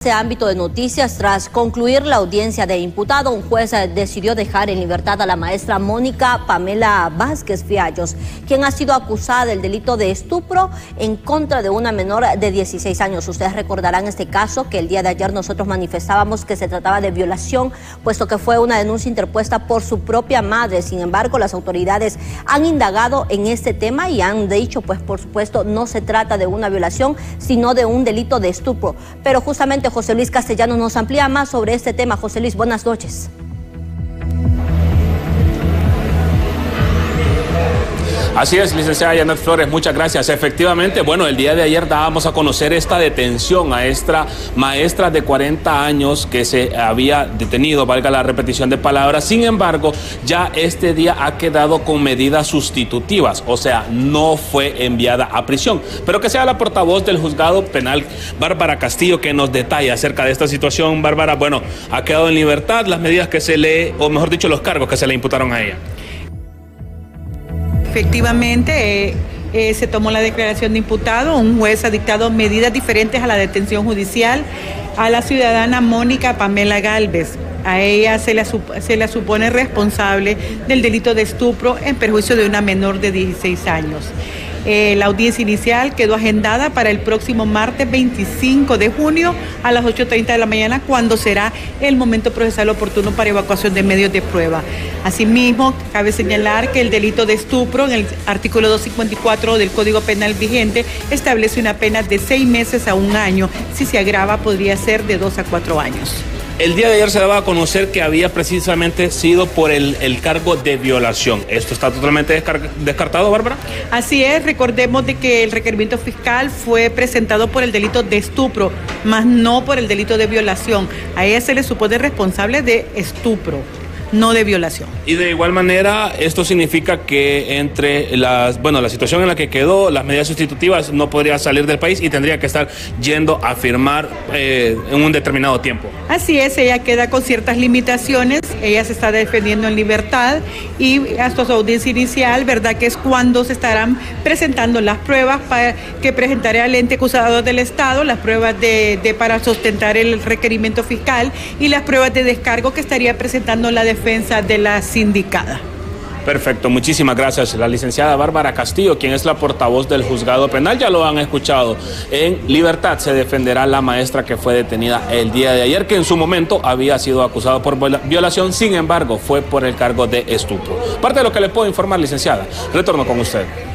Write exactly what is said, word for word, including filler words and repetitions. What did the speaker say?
Este ámbito de noticias, tras concluir la audiencia de imputado, un juez decidió dejar en libertad a la maestra Mónica Pamela Vázquez Fiallos, quien ha sido acusada del delito de estupro en contra de una menor de dieciséis años. Ustedes recordarán este caso que el día de ayer nosotros manifestábamos que se trataba de violación, puesto que fue una denuncia interpuesta por su propia madre. Sin embargo, las autoridades han indagado en este tema y han dicho, pues por supuesto, no se trata de una violación, sino de un delito de estupro. Pero justamente José Luis Castellanos nos amplía más sobre este tema. José Luis, buenas noches. Así es, licenciada Janet Flores, muchas gracias. Efectivamente, bueno, el día de ayer dábamos a conocer esta detención a esta maestra de cuarenta años que se había detenido, valga la repetición de palabras. Sin embargo, ya este día ha quedado con medidas sustitutivas, o sea, no fue enviada a prisión. Pero que sea la portavoz del juzgado penal, Bárbara Castillo, que nos detalla acerca de esta situación. Bárbara, bueno, ha quedado en libertad, las medidas que se le, o mejor dicho, los cargos que se le imputaron a ella. Efectivamente, eh, eh, se tomó la declaración de imputado. Un juez ha dictado medidas diferentes a la detención judicial a la ciudadana Mónica Pamela Gálvez. A ella se la, se la supone responsable del delito de estupro en perjuicio de una menor de dieciséis años. Eh, la audiencia inicial quedó agendada para el próximo martes veinticinco de junio a las ocho treinta de la mañana, cuando será el momento procesal oportuno para evacuación de medios de prueba. Asimismo, cabe señalar que el delito de estupro en el artículo doscientos cincuenta y cuatro del Código Penal vigente establece una pena de seis meses a un año. Si se agrava, podría ser de dos a cuatro años. El día de ayer se daba a conocer que había precisamente sido por el, el cargo de violación. ¿Esto está totalmente descartado, Bárbara? Así es, recordemos de que el requerimiento fiscal fue presentado por el delito de estupro, más no por el delito de violación. A ella se le supone responsable de estupro, no de violación. Y de igual manera, esto significa que entre las, bueno, la situación en la que quedó, las medidas sustitutivas, no podría salir del país y tendría que estar yendo a firmar eh, en un determinado tiempo. Así es, ella queda con ciertas limitaciones, ella se está defendiendo en libertad y hasta su audiencia inicial, ¿verdad?, que es cuando se estarán presentando las pruebas para que presentará el ente acusador del Estado, las pruebas de, de para sustentar el requerimiento fiscal y las pruebas de descargo que estaría presentando la defensa de la sindicada. Perfecto, muchísimas gracias. La licenciada Bárbara Castillo, quien es la portavoz del juzgado penal, ya lo han escuchado. En libertad se defenderá la maestra que fue detenida el día de ayer, que en su momento había sido acusada por violación, sin embargo fue por el cargo de estupro. Parte de lo que le puedo informar, licenciada. Retorno con usted.